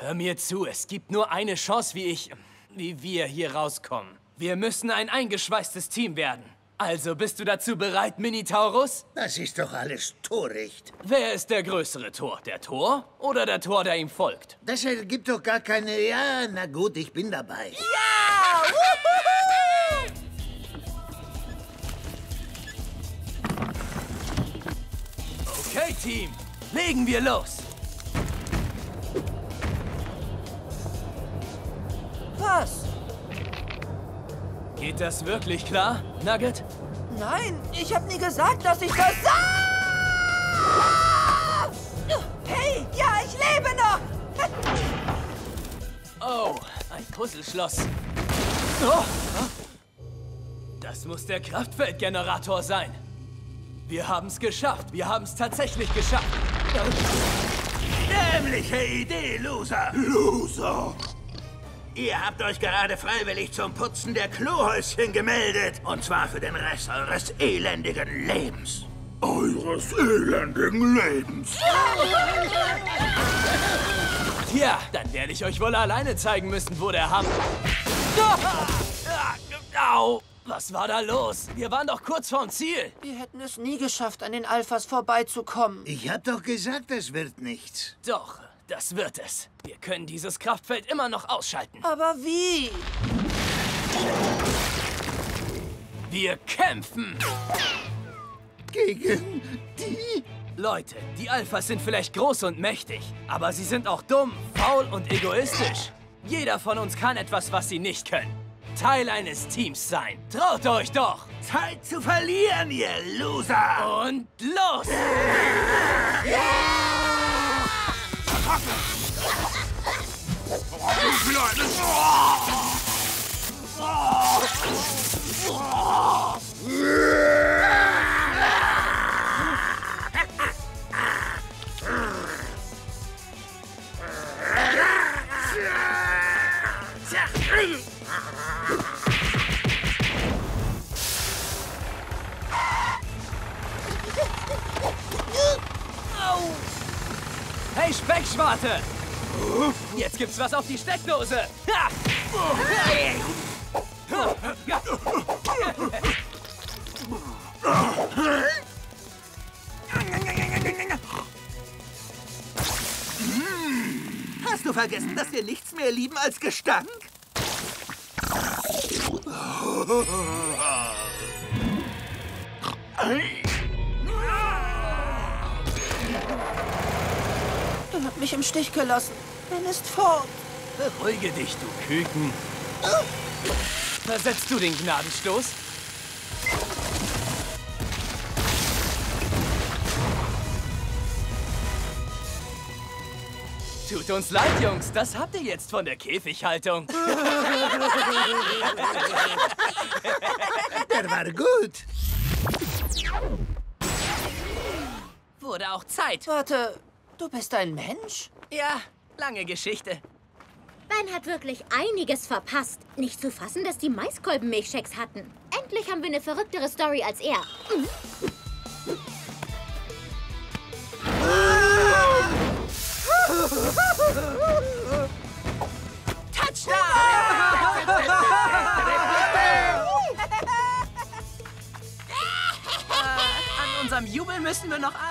Hör mir zu, es gibt nur eine Chance, wie wir hier rauskommen. Wir müssen ein eingeschweißtes Team werden. Also, bist du dazu bereit, Minitaurus? Das ist doch alles Toricht. Wer ist der größere Tor? Der Tor oder der Tor, der ihm folgt? Das ergibt doch gar keine... Ja, na gut, ich bin dabei. Ja! Okay, Team. Legen wir los. Was? Geht das wirklich klar, Nugget? Nein, ich habe nie gesagt, dass ich das... Ah! Hey, ja, ich lebe noch! Oh, ein Puzzleschloss. Oh. Das muss der Kraftfeldgenerator sein. Wir haben es geschafft. Wir haben es tatsächlich geschafft. Dämliche Idee, Loser. Loser. Ihr habt euch gerade freiwillig zum Putzen der Klohäuschen gemeldet. Und zwar für den Rest eures elendigen Lebens. Eures elendigen Lebens? Tja, dann werde ich euch wohl alleine zeigen müssen, wo der Hammer... Au! Was war da los? Wir waren doch kurz vorm Ziel. Wir hätten es nie geschafft, an den Alphas vorbeizukommen. Ich hab doch gesagt, es wird nichts. Doch, das wird es. Wir können dieses Kraftfeld immer noch ausschalten. Aber wie? Wir kämpfen! Gegen die? Leute, die Alphas sind vielleicht groß und mächtig, aber sie sind auch dumm, faul und egoistisch. Jeder von uns kann etwas, was sie nicht können. Teil eines Teams sein. Traut euch doch! Zeit zu verlieren, ihr Loser! Und los! Hey, Speckschwarte! Jetzt gibt's was auf die Steckdose! Ha! Hast du vergessen, dass wir nichts mehr lieben als Gestank? Er hat mich im Stich gelassen. Ben ist fort. Beruhige dich, du Küken. Versetzt du den Gnadenstoß? Tut uns leid, Jungs. Das habt ihr jetzt von der Käfighaltung. Der war gut. Wurde auch Zeit. Warte, du bist ein Mensch? Ja, lange Geschichte. Ben hat wirklich einiges verpasst. Nicht zu fassen, dass die Maiskolben-Milchshakes hatten. Endlich haben wir eine verrücktere Story als er. An unserem Jubel müssen wir noch